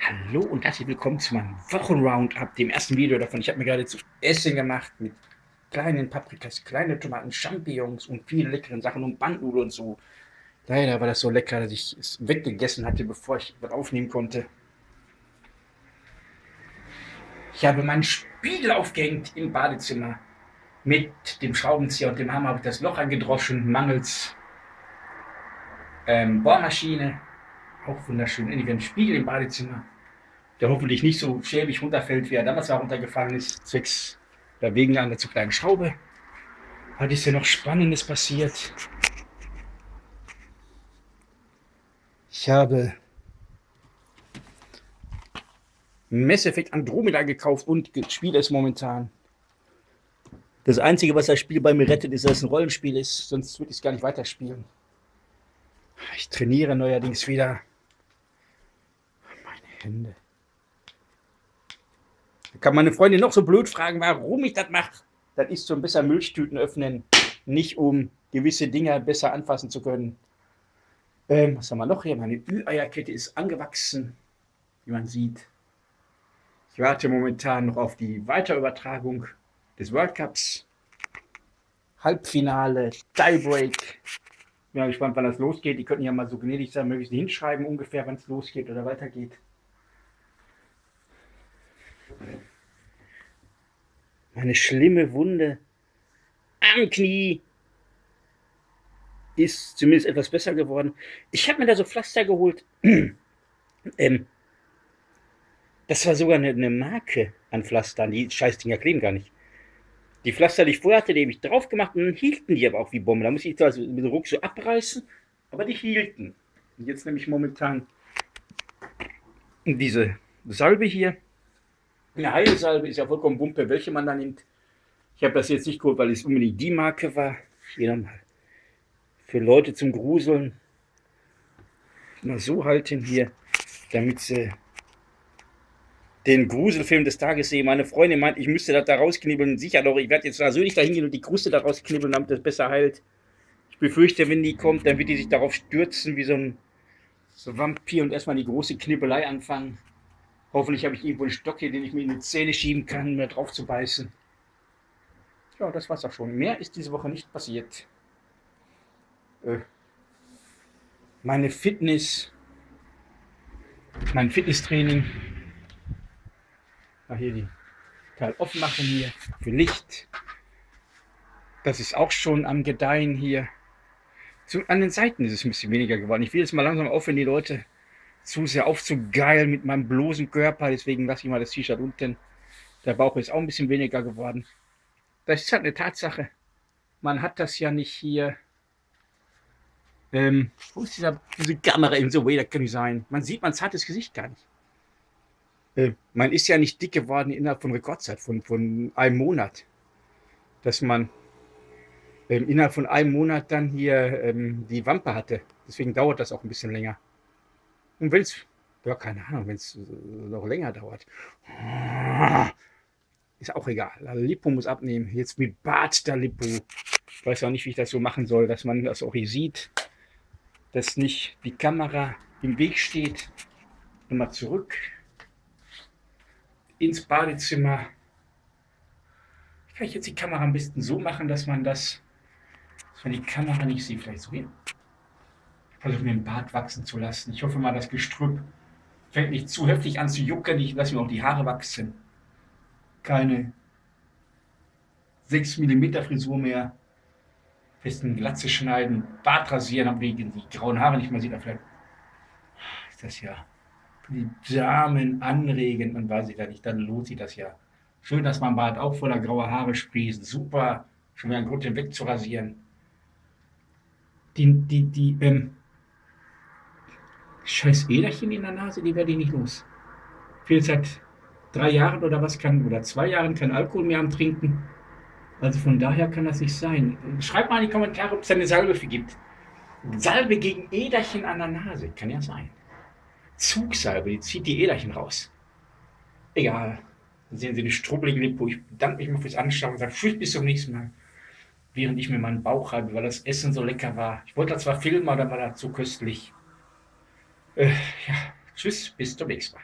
Hallo und herzlich willkommen zu meinem Wochenroundup, dem ersten Video davon. Ich habe mir gerade zu essen gemacht mit kleinen Paprikas, kleine Tomaten, Champignons und vielen leckeren Sachen und Bandnudeln und so. Leider war das so lecker, dass ich es weggegessen hatte, bevor ich was aufnehmen konnte. Ich habe meinen Spiegel aufgehängt im Badezimmer. Mit dem Schraubenzieher und dem Hammer habe ich das Loch angedroschen, mangels Bohrmaschine. Auch wunderschön. Endlich ein Spiegel im Badezimmer, der hoffentlich nicht so schäbig runterfällt, wie er damals mal runtergefallen ist, zwecks oder wegen einer zu kleinen Schraube. Heute ist ja noch Spannendes passiert. Ich habe Mass Effect Andromeda gekauft und spiele es momentan. Das Einzige, was das Spiel bei mir rettet, ist, dass es ein Rollenspiel ist, sonst würde ich es gar nicht weiterspielen. Ich trainiere neuerdings wieder. Meine Hände. Da kann meine Freundin noch so blöd fragen, warum ich das mache. Das ist zum besser Milchtüten öffnen, nicht um gewisse Dinge besser anfassen zu können. Was haben wir noch hier? Meine Ü-Eierkette ist angewachsen, wie man sieht. Ich warte momentan noch auf die Weiterübertragung des World Cups. Halbfinale, Tiebreak. Bin mal gespannt, wann das losgeht. Die könnten ja mal so gnädig sein, möglichst hinschreiben, ungefähr, wann es losgeht oder weitergeht. Meine schlimme Wunde am Knie ist zumindest etwas besser geworden. Ich habe mir da so Pflaster geholt. Das war sogar eine Marke an Pflastern. Die Scheißdinger kleben gar nicht. Die Pflaster, die ich vorher hatte, die habe ich drauf gemacht und dann hielten die aber auch wie Bomben. Da musste ich also mit dem Ruck so abreißen, aber die hielten. Und jetzt nehme ich momentan diese Salbe hier. Eine Heilsalbe, ist ja vollkommen Wumpe, welche man da nimmt. Ich habe das jetzt nicht geholt, weil es unbedingt die Marke war. Hier nochmal. Für Leute zum Gruseln. Mal so halten hier, damit sie den Gruselfilm des Tages sehen. Meine Freundin meint, ich müsste das da rausknibbeln. Sicher doch, ich werde jetzt persönlich da hingehen und die Kruste da rausknibbeln, damit das besser heilt. Ich befürchte, wenn die kommt, dann wird die sich darauf stürzen wie so ein Vampir und erstmal die große Knibbelei anfangen. Hoffentlich habe ich irgendwo einen Stock hier, den ich mir in die Zähne schieben kann, um da drauf zu beißen. Ja, das war's auch schon. Mehr ist diese Woche nicht passiert. Mein Fitnesstraining. Hier die Teil offen machen hier für Licht. Das ist auch schon am Gedeihen hier. An den Seiten ist es ein bisschen weniger geworden. Ich will jetzt mal langsam aufhören, die Leute zu sehr aufzugeilen mit meinem bloßen Körper. Deswegen lasse ich mal das T-Shirt unten. Der Bauch ist auch ein bisschen weniger geworden. Das ist halt eine Tatsache. Man hat das ja nicht hier. Wo ist diese Kamera eben so? Das kann nicht sein. Man sieht mein zartes Gesicht gar nicht. Man ist ja nicht dick geworden innerhalb von Rekordzeit, von einem Monat. Dass man innerhalb von einem Monat dann hier die Wampe hatte. Deswegen dauert das auch ein bisschen länger. Und wenn es, ja, keine Ahnung, wenn es noch länger dauert, ist auch egal. Also Lipo muss abnehmen. Jetzt mit Bart der Lipo. Ich weiß auch nicht, wie ich das so machen soll, dass man das auch hier sieht, dass nicht die Kamera im Weg steht. Nochmal zurück ins Badezimmer. Kann ich jetzt die Kamera am besten so machen, dass man die Kamera nicht sieht. Vielleicht so hier. Ich versuche mir den Bart wachsen zu lassen. Ich hoffe mal, das Gestrüpp fängt nicht zu heftig an zu jucken. Ich lasse mir auch die Haare wachsen. Keine 6 mm Frisur mehr. Festen Glatze schneiden, Bart rasieren, damit man die grauen Haare nicht mehr sieht. Vielleicht ist das ja für die Damen anregend. Man weiß ja nicht, dann lohnt sich das ja. Schön, dass mein Bart auch voller grauer Haare sprießt. Super, schon wieder ein Grund, den wegzurasieren. Scheiß Äderchen in der Nase, die werde ich nicht los. Ich will seit 3 Jahren oder was oder 2 Jahren kein Alkohol mehr am Trinken. Also von daher kann das nicht sein. Schreibt mal in die Kommentare, ob es eine Salbe für gibt. Salbe gegen Äderchen an der Nase. Kann ja sein. Zugsalbe, die zieht die Äderchen raus. Egal. Dann sehen Sie die strubbelige Lippe. Ich bedanke mich mal fürs Anschauen und sage tschüss, bis zum nächsten Mal. Während ich mir meinen Bauch reibe, weil das Essen so lecker war. Ich wollte das zwar filmen, aber dann war das zu köstlich. Ja, tschüss, bis zum nächsten Mal.